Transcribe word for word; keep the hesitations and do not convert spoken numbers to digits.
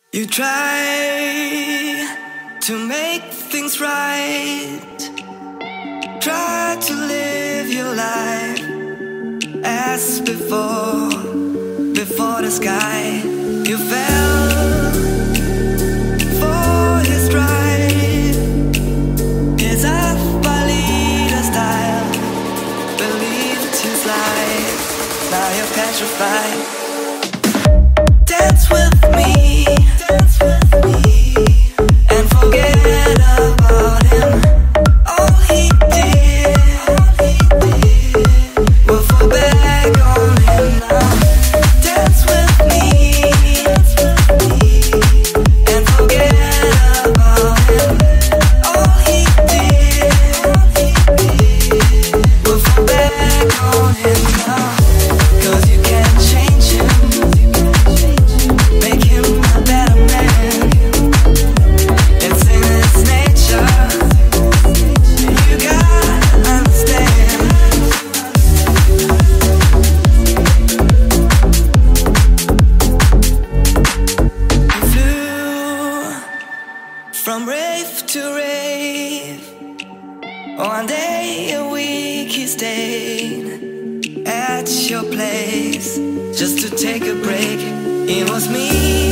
You try to make things right, try to live your life as before, before the sky. You fell for his drive, his off-by-leader style, believed his life, now you're petrified. Dance with me, dance with me, and forget about him. All he did, all he did, will fall back on him now. Dance with me, dance with me, and forget about him. All he did, all he did, will fall back on him now. 'Cause you can't change him, make him a better man. It's in his nature, you gotta understand. He flew from rave to rave, one day a week he stayed at your place just to take a break. It was me